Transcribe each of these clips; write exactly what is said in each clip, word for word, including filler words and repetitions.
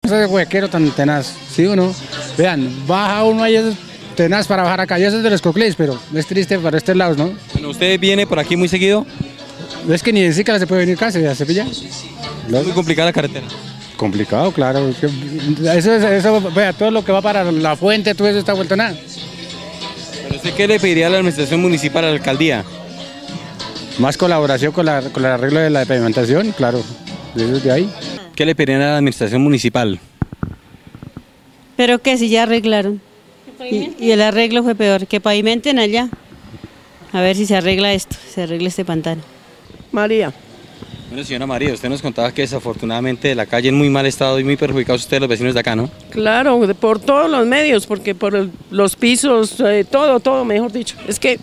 Ese huequero tan tenaz, ¿sí o no? Vean, baja uno ahí es tenaz para bajar acá, yo soy de los Coclés, pero es triste para estos lados, ¿no? Bueno, ¿usted viene por aquí muy seguido? Es que ni siquiera se puede venir casi a Sevilla. Es muy complicada la carretera. Complicado, claro. Es que eso, es- eso, vea, todo lo que va para la fuente, todo eso está vuelto nada. ¿Pero usted qué le pediría a la administración municipal, a la alcaldía? Más colaboración con, la, con el arreglo de la pavimentación, claro, eso es de ahí. ¿Qué le pedirían a la administración municipal? Pero que si ya arreglaron. Y, y el arreglo fue peor, que pavimenten allá. A ver si se arregla esto, se arregla este pantano. María. Bueno, señora María, usted nos contaba que desafortunadamente la calle en muy mal estado y muy perjudicados ustedes los vecinos de acá, ¿no? Claro, de- por todos los medios, porque por el- los pisos, eh, todo, todo, mejor dicho. Es que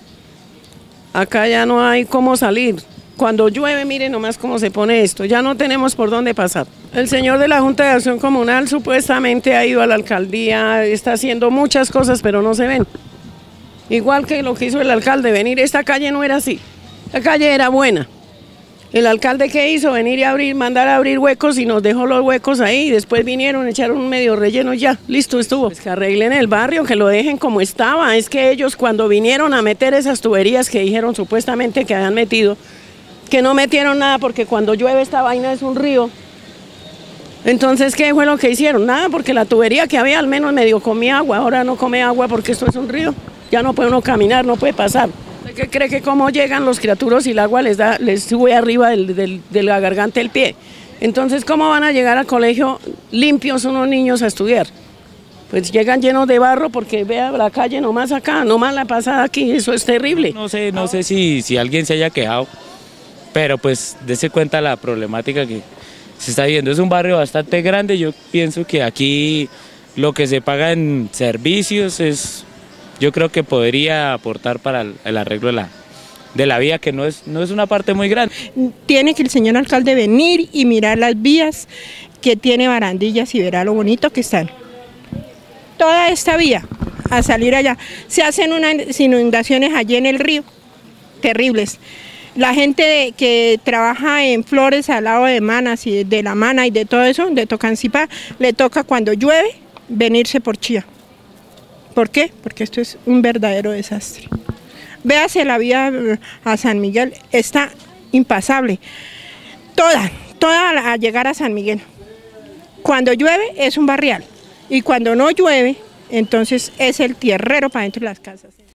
acá ya no hay cómo salir. Cuando llueve, miren nomás cómo se pone esto. Ya no tenemos por dónde pasar. El señor de la Junta de Acción Comunal supuestamente ha ido a la alcaldía, está haciendo muchas cosas, pero no se ven. Igual que lo que hizo el alcalde, venir, esta calle no era así. La calle era buena. El alcalde, ¿qué hizo? Venir y abrir, mandar a abrir huecos y nos dejó los huecos ahí. Y después vinieron, echaron un medio relleno, ya, listo, estuvo. Pues que arreglen el barrio, que lo dejen como estaba. Es que ellos cuando vinieron a meter esas tuberías que dijeron supuestamente que habían metido, que no metieron nada porque cuando llueve esta vaina es un río. Entonces, ¿qué fue lo que hicieron? Nada, porque la tubería que había al menos medio comía agua. Ahora no come agua porque esto es un río. Ya no puede uno caminar, no puede pasar. ¿Qué cree que cómo llegan los criaturos y el agua les da, les sube arriba del, del- de la garganta el pie? Entonces, ¿cómo van a llegar al colegio limpios unos niños a estudiar? Pues llegan llenos de barro porque vea la calle nomás acá, nomás la pasada aquí, eso es terrible. No sé, no sé si, si alguien se haya quejado, pero pues dése cuenta la problemática que se está viendo. Es un barrio bastante grande, yo pienso que aquí lo que se paga en servicios es, yo creo que podría aportar para el, el arreglo de la, de la vía, que no es, no es una parte muy grande. Tiene que el señor alcalde venir y mirar las vías que tiene barandillas y verá lo bonito que están. Toda esta vía, a salir allá, se hacen unas inundaciones allí en el río, terribles. La gente de- que trabaja en Flores al lado de Manas y de La Mana y de todo eso, de Tocancipá, le toca cuando llueve venirse por Chía. ¿Por qué? Porque esto es un verdadero desastre. Véase la vía eh, a San Miguel, está impasable. Toda, toda a llegar a San Miguel. Cuando llueve es un barrial y cuando no llueve, entonces es el tierrero para dentro de las casas.